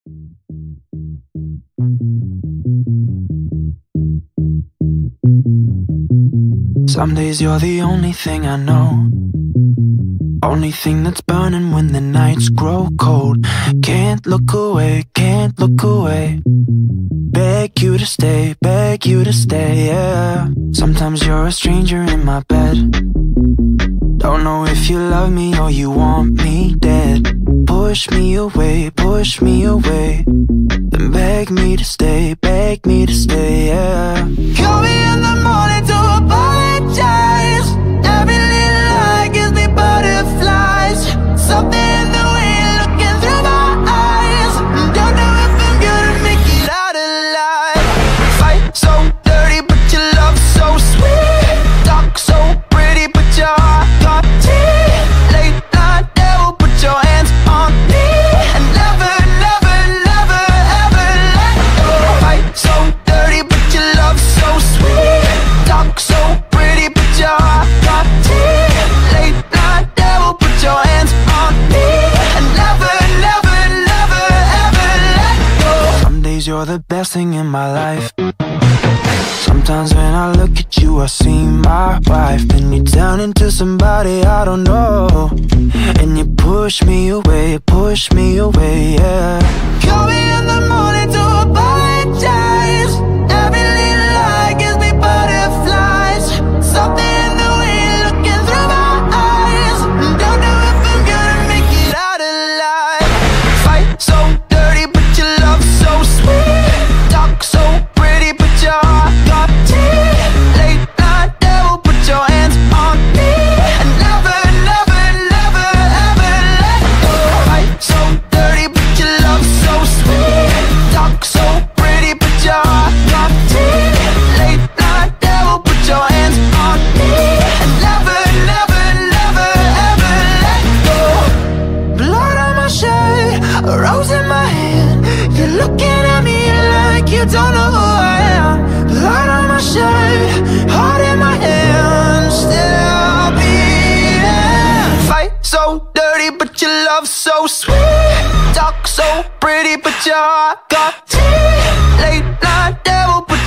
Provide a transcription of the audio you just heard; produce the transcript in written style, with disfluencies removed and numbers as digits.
Some days you're the only thing I know, only thing that's burning when the nights grow cold. Can't look away, can't look away. Beg you to stay, beg you to stay, yeah. Sometimes you're a stranger in my bed. Don't know if you love me or you want me dead. Push me away, then beg me to stay, beg me to stay, yeah. Call me in the morning to apologize. Every little lie gives me butterflies. Something in the way you're looking through my eyes. Don't know if I'm gonna make it out alive. Fight so dirty but your love so sweet. Talk so pretty but your heart got teeth. Late night devil, put your hands on me and never, never, never, ever let go. Fight so dirty but your love so sweet. Talk so pretty but your heart got teeth. Late night devil, put your hands on me and never, never, never, ever let go. Some days you're the best thing in my life. Sometimes when I look at you I see my wife. Then you turn into somebody I don't know, and you push me away, yeah. Call me in the morning to apologize. Every little lie gives me butterflies. Something in the way you're looking through my eyes. Don't know if I'm gonna make it out alive. Fight so dirty but your love so sweet. Talk so pretty but your heart got teeth. Late night devil, put your hands on me and never, never, never, ever let go. Fight so dirty but your love so sweet. Talk so pretty but your heart got teeth. Late night devil, put your hands on me and never, never, never, ever let go. Blood on my shirt, a rose in my hand. You're looking at me like you don't know who I am. Blood on my shirt, heart in my hand, still beating. Fight so dirty but your love so sweet. Talk so pretty but your heart got teeth. Late night devil, put